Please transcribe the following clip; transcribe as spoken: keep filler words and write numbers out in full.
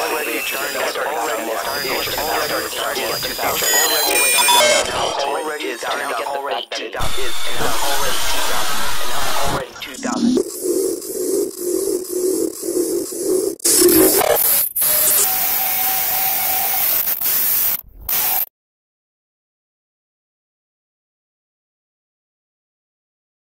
already turned up. Already started. Already started. two thousand. Already started. Already started. Already is already two thousand.